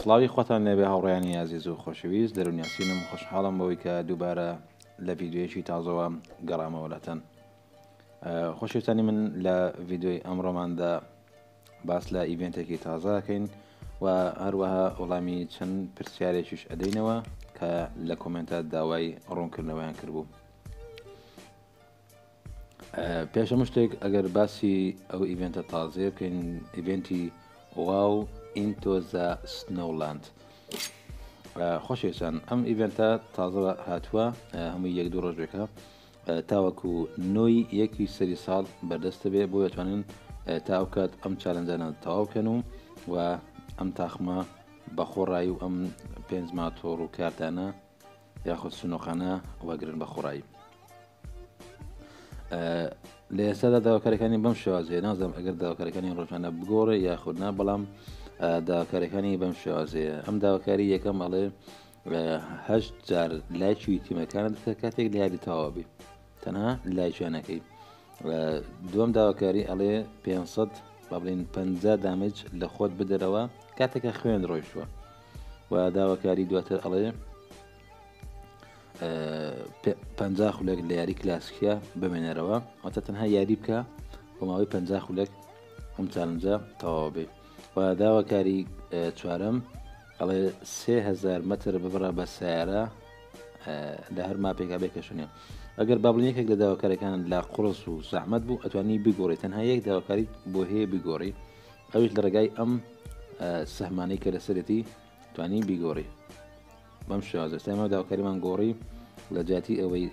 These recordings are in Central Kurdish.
سڵاوی خۆتان لێبێ هاوڕێیانی یازیز و خۆشەویست دەرونیاسینم خۆشحاڵم بەوەی کە دووبارە لە ڤیددیوەیەکی تازەوە گەڕامەوەلەتەن. خۆشەویستانی من لە ڤیددیۆی ئەمڕۆماندا باس لە ئیڤێنتێکی تازاکەین و هەروەها وەڵامی چەند پرسیارێکیش ئەدەینەوە کە لە کۆمنتە داوای ڕوونکردنەوەیان کردبوو. پێشەم شتێک ئەگەر باسی ئەو ئیڤێنتە تازێ بکەین، ئیڤێنتی واو ئینتۆ زە سنۆلاند. خۆشەویستان ئەم ئیڤێنتە تازەوە هاتووە، هەمووی یەک دوو ڕۆژێکە تاوەکو نۆی یەکی سەری ساڵ بەردەستە بێ بۆ دەتوانن تاوکات ئەم چالنجانە تەواو بکەن و ئەم تاخمە بەخۆڕایی و ئەم پێنج ماتۆڕ و کارتانە یاخود سنووخانە وەگرن بە خۆڕایی. لە ئێستادا داواکارەکانی بەم شێوازەیە نازانم ئەگەر داواکارەکانی ڕۆژانە بگۆڕێ یاخودنا، بەڵام داواکارەکانی بەم شێوازەیە. ئەم داواکاری یەکەم ئەڵێ 8 جار لایکی تیمەکانە دەکات کاتێک لە یاری تەواوی تەنها لایکیانەکەی. دووەم داواکاری ئەڵێ 500 با بڵین 50 دامج لە خۆت بدەرەوە کاتێکە خوێن ڕۆیشتووە. و داواکاری دواتر ئەڵێ 50 خولێک لە یاری کلاسیکە بمێنەرەوە، ئەوتە تەنها یاری بکە بۆ ماوەی 50 خولێک ئەم چالنجە تەواو بێ. و داواکاری چوارەم ئەڵێ 3000 مەتر ببڕە بە سیارە لە هەر ماپێکا بێکەشنێ. ئەگەر بابلین یەکێک لە داواکارەکان لا قوڕس و زەحمەت بوو ئەتوانی بگۆڕی، تەنها یەک داواکاری بۆ هەیە بگۆڕی، ئەوش لە ڕێگای ئەم سەهمانەی کە لەسەرەتی توانی بیگۆڕی. بەم شێوازە ئێمە داواکاریمان گۆڕی لە جیاتی ئەوەی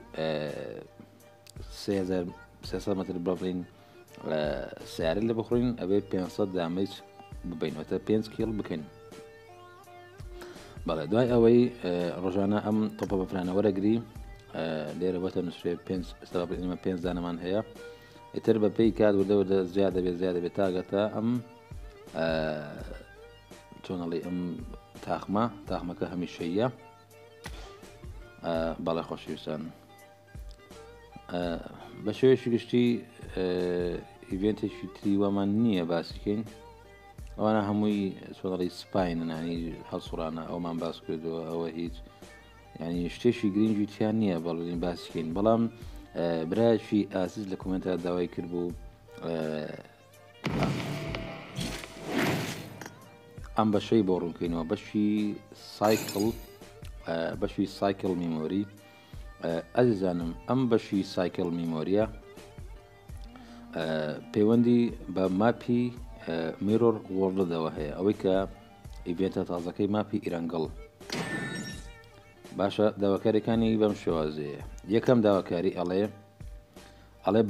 3300 مەتر بڵین سیارە لە بخۆین، ئەوێ 500 دامج ببینەوەتە 5 کیڵ بکەین. بەڵێ دوای ئەوەی ڕۆژانە ئەم تۆپە بەفرانە وەرەگری لێرە بەتە نووسێ 5 دانەمان هەیە، ئیتر بە پێی کات وردەوردە زیادە بێت زیادە بێت تاگەتە ئەم چۆنەڵی ئەم تاخمەکە هەمیشەیە. بەڵێ خۆشەویستان، بە شێوەیەکی گشتی ئیڤێنتێکی تری وەمان نییە باسیکەین، ئەوانە هەمووی چۆنەڵی سپایننانی هەڵسوڕانە ئەومان باس کردووە، ئەوە هیچ ینی شتێکی گرنگی تیان نییە بەڵین باسیکەین. بەڵام برایەکی ئازیز لە کۆمنتە داوای کرد بوو ئەم بەشەی بۆ ڕوونکەینەوە، بەشی سایکل میمۆری. ئەزیزانم ئەم بەشی سایکل میمۆریە پەیوەندی بە ماپی میرۆر وۆڵدەوە هەیە، ئەوەی کە ئیڤێنتە تازەکەی ماپی ئیرانگەڵ. باشە، داواکاریەکانی بەم شێوازەیە. یەکەم داواکاری ئەڵێ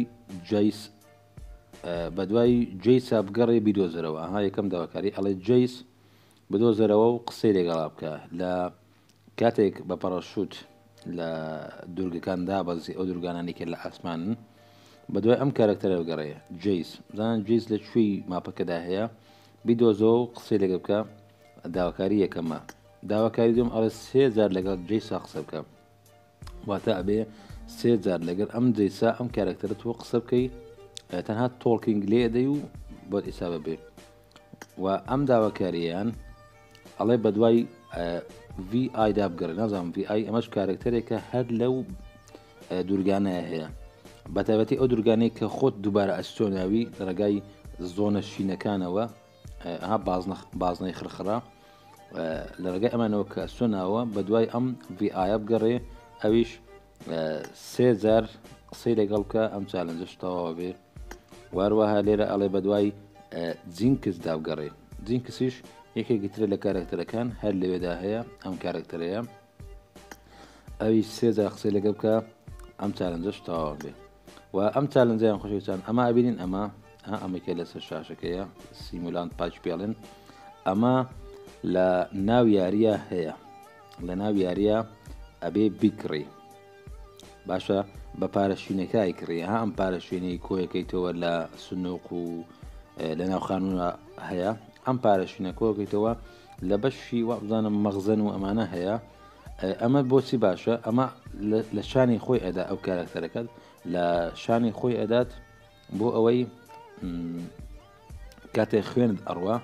بەدوای جەیسا بگەڕێ بیدۆزەرەوە. ئەها یەکەم داواکاری ئەڵێ جەیس بدۆزەرەوە و قسەی لێگەڵا بکە. لە کاتێک بە پەڕەشوت لە دوورگەکان دابەزی ئەو دوورگانانی کە لە ئاسمانن، بەدوای ئەم کارکتەرە بگەڕێ جەیس بزانن جەیس لە کوێی ماپەکەدا هەیە، بیدۆزەوە و قسەی لەگە بکە. داواکاری یەکەمە. داواکاری دوم ئەڵێ 3 جار لەگەڵ جەیسا قسە بکە، واتە ئەبێ 3 جار لەگەر ئەم جەیسا ئەم کارکتەرە تۆ قسە بکەی، تەنها تۆڵکینگ لێ دەی و بۆ ئیسابە بێ. و ئەم داواکاریان ئەڵێ بەدوای VI دا بگەڕێ. نازانم VI ئەمەش کارکتەرێکە هەر لەو دوورگانەیە هەیە، بەتایبەتی ئەو دوورگانەی کە خۆت دووبارە ئەستۆناوی لە ڕێگای زۆنە شینەکانەوە بازنەی خرخرا لە ڕێگای ئەمانەوە کە ئەستۆناوە بەدوای ئەم VI بگەڕێ، ئەویش 3 جار قسەی لەگەڵ بکە ئەم چالنجەش تەواوە بێ. واروەها لێرە ئەڵێ بەدوای جینکس دابگەڕێ. جینکسیش یەکێکی ترە لە کارکتەرەکان هەر لەوێدا هەیە، ئەم کارکتەرەیە، ئەوی 3 جار قسەی لەگەڵ بکە ئەم چالنجەش تەواو بێ. و ئەم چالنجیان خۆشەویستان ئەمە ئەبینین، ئەمەکە لەسەر شاشەکەیە سیمولاند پاچ پێڵێن، ئەمە لە ناو یاریە هەیە، لە ناو یاریە ئەبێ بیکڕی. باشە، بە پارەشوینەکەی کڕی. ئەم پارەشوێنەی کۆیەکەیتەوە لە سنووق و لە ناو خانوونە هەیە، ئەم پارەشوینە کۆکەیتەوە لە بەشی وابزانم مەغزن و ئەمانە هەیە. ئەمە بۆچی باشە؟ ئەمە لە شانی خۆی ئەدا، ئەو کارکتەرەکەت لە شانی خۆی ئەدات بۆ ئەوەی کاتێک خوێنت ئەڕوا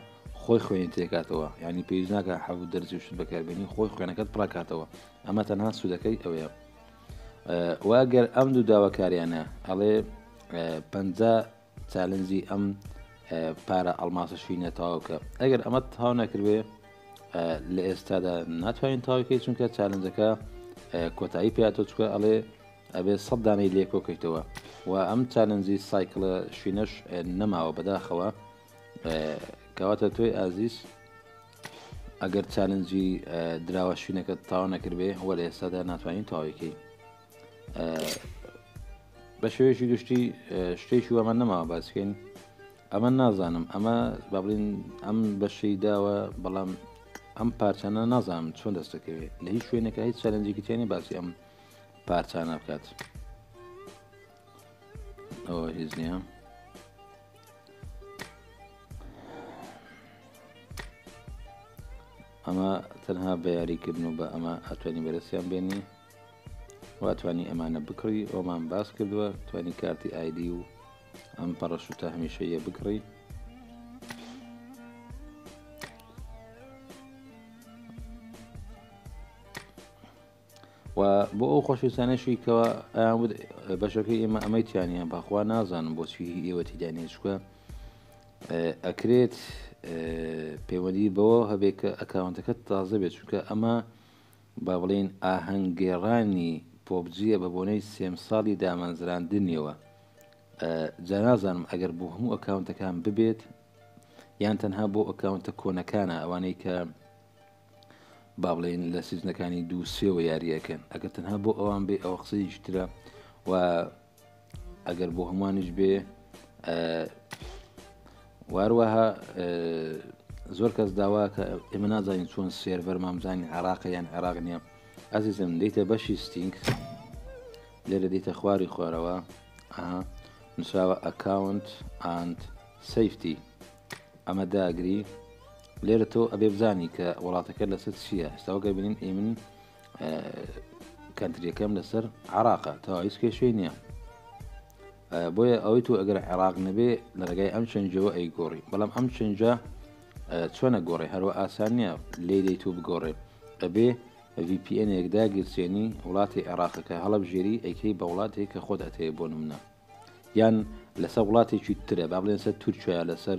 خۆی خوێنی تێکاتەوە ینی پێویست ناکە حەوت دەرزی شت بەکاربێنی خۆی خوێنەکەت پڕاکاتەوە ئەمە تەنها سوودەکەی ئەوەیە واگەر ئەم دوو داواکاریانە ئەڵێ 50 چالنجی ئەم پارە ئەڵماسەشی نەتەواوکە ئەگەر ئەمە تاو نەکردوێ لە ئێستادا ناتوانین تاوکەی چونکە چالنجەکە کۆتایی پێاتۆ چکە ئەڵێ ئەبێ 100 دانەی لێکۆکەیتەوە و ئەم چالنجی سایکلە شوینەش نەماوە بەداخەوە کەواتە تۆی ئازیز ئەگەر چالنجی دراوە شوینەکە تاوا نەکردێ وە لە ئێستادا ناتوانین تاویکەی بە شێوەیەکی گشتی شتێکی ئەمە نەماوە باسکەین ئەمە نازانم ئەمە با بڵین ئەم بەشەی داوە بەڵام ئەم پارچانە نازانم چۆن دەستەکەوێت لە هیچ شوێنێکە هیچ چالنجێکی تێنی باسی ئەم پارچانە بکات ئەوە هیچ نییە ئەمە تەنها بە یاریکردن و بە ئەمە ئەتوانی بەرەسیان بێنی واتوانی ئەمانە بکڕی ئەومان باس کردووە توانی کارتی ئایدی و ئەم پەڕەشوتە هەمیشەیە بکڕی و بۆ ئەو خۆشویستانەشی کەەوە بەشەکەی ئێمە ئەمەیتیانە باخوا نازانم بۆچی ئێوەتی دانێت چکە ئەکرێت پەیوەندی بەوە هەبێت کە ئەکاونتەکەت تازە بێت چونکە ئەمە با بڵێن ئاهەنگێڕانی پۆبجیە بە بۆنەی سێم ساڵی دامەنزراندنیەوە جا نازانم ئەگەر بۆ هەموو ئەکاونتەکان ببێت یان تەنها بۆ ئەکاونتە کۆنەکانە ئەوانەی کە با بڵێن لە سیزنەکانی دوو سێوە یاریەکەن ئەگەر تەنها بۆ ئەوان بێ ئەوە قسەیش ترە و ئەگەر بۆ هەمووانش بێ واروەها زۆر کەس داوا کە ئێمە نازانین چۆن سێرڤەر مامزانی عراقە یان عێراق نییە ئازیزم دەیتە بەشی ستینگ لێرە دەیتە خواری خۆرەوە نووسراوە ئەکاونت ئاند سەیفتی ئەمە داگری لێرە تۆ ئەبێ بزانی کە وڵاتەکە لەسەر چییە ئێستاوەگە بینین ئێمن کەنتریەکەم لەسەر عراقە تا هیچ کێشەی نییە بۆیە ئەوەی تو ئەگەر عێراق نەبێ لە ڕێگای ئەم چەنجەوە ئەی گۆڕی بەڵام ئەم چەنجە چۆنە گۆڕی هەروە ئاسان نییە لێ دەیت و بگۆڕێ ئەبێ VPN یەکدا گرسێنی وڵاتی عێراقەکە هەڵەبژێری ئەیکەی بە وڵاتێک کە خۆت ئەتەیە بۆ نمونە یان لەسەر وڵاتێکی ترە با بڵێن سەر تورکیا لەسەر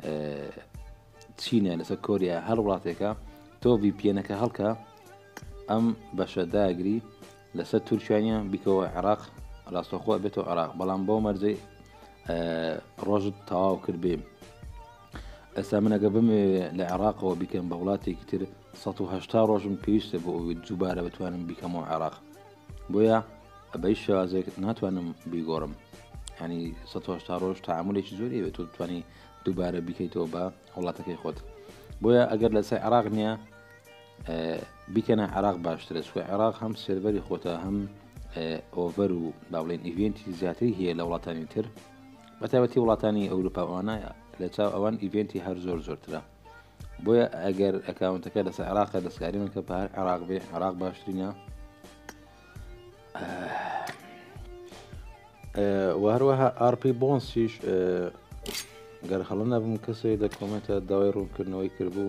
چینە لەسەر کۆریا هەر وڵاتێکە تۆ VPNەکە هەڵکە ئەم بەشە داگری لەسەر تورکیانە بیکەوە عێراق ڕاستەخۆ بێتەوە عێراق بەڵام بۆ مەرجەی ڕۆژت تەواو کرد بێ ئێستا منەگە بمێ لە عێراقەوە بیکەم بە وڵاتێکی تر 180 ڕۆژم پێویستە بۆ ئەوی دووبارە بتوانم بیکەمەوە عێراق بۆیە ئەبەی شێوازێک ناتوانم بیگۆڕم ینی 180 ڕۆژ تعاملێکی زۆری بێت و توانی دووبارە بیکەیتەوە بە وڵاتەکەی خۆت بۆیە ئەگەر لەسەر عێراق نییە بیکەنە عێراق باشترە چکە عێراق هەم سێرڤەری خۆتە هەم ئۆڤەر و باڵێن ئیڤێنتی زیاتری هەیە لە وڵاتانی تر بەتایبەتی وڵاتانی ئەوروپاوانە لە چاو ئەوان ئیڤێنتی هەر زۆر زۆرترە بۆیە ئەگەر ئەکاونتەکە لەسەر عێراقە دەستکاری من کە پار عێراق بێ عێراق باشترینە و هەروەها RP بۆنسیش گەر هەڵە نەبم کەسێک لە کۆمنتە داوای ڕوونکردنەوەی کردبوو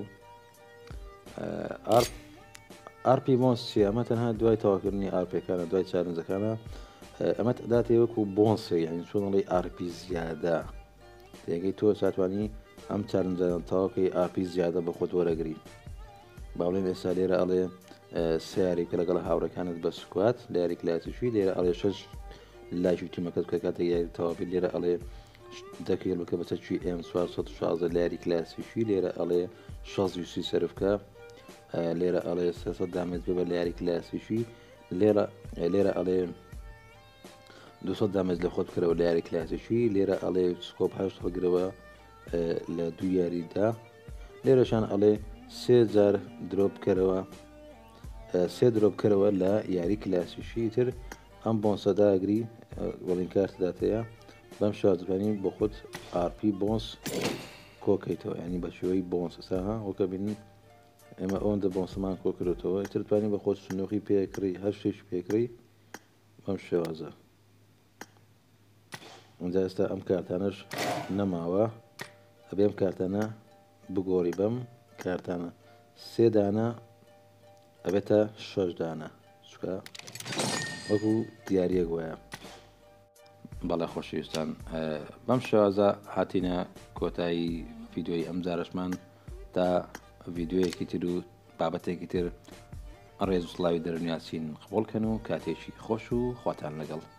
RP بۆنسی ئەمە تەنها دوای تەواکردنی RPەکانە دوای چالنجەکانە ئەمە داتێ وەکو بۆنسی یعنی چۆنڵی RP زیادە تێگەی تۆ ساتوانی ئەم چالنجە تاواکەی RP زیادە بە خۆت وەرەگری باڵێن ئێستا لێرە ئەڵێ سیارێکە لەگەڵ هاوڕەکانت بە سکوات لە یاری کلاسیشی لێرە ئەڵێ 6 لاشی تیمەکەت بکە کاتێک یاری تەواپی لێرە ئەڵێ دەکەیت بکە بەچی M416 لە یاری کلاسیشی لێرە ئەڵێ 6 سەرفکە لێرە ئەڵێ 300 دامێت ببە لە یاری کلاسیشی لێرە ئەڵێ 200 دامێت لە خۆت بکەرەوە لە یاری کلاسیشی لێرە ئەڵێ سکۆپ هەشت هەگرەوە لە دوو یاریدا لێرەشان ئەڵێ 3000 درۆپکەرەوە 3 درۆپکەرەوە لە یاری کلاسیشی تر ئەم بۆنسەداگری وەڵین کارتداتەیە بەم شازبانی بۆ خۆت RP بۆنس کۆکەیتەوە ینی بە شێوەی بۆنسسا وەکە بینین ئێمە ئەوەندە بۆنسمان کۆکردێتەوە تر توانین بە خۆت سنووخی پێکڕی هەر شتێک پێکڕی بەم شێوازە ئەمجا ئێستا ئەم کارتانەش نەماوە ئەبێ ئەم کارتانە بگۆڕی بەم کارتانە 3 دانە ئەبێتە 6 دانە چکە وەکو دیارە گوایە. بەڵێ خۆشەویستان بەم شێوازە هاتینە کۆتایی ڤیددیۆی ئەم جارشمان تا ڤیددیۆیەکی تر و بابەتێکی تر ڕێز و سڵاوی دەرنیاسین قبولکەن و کاتێکی خۆش و خواتان لەگەڵ.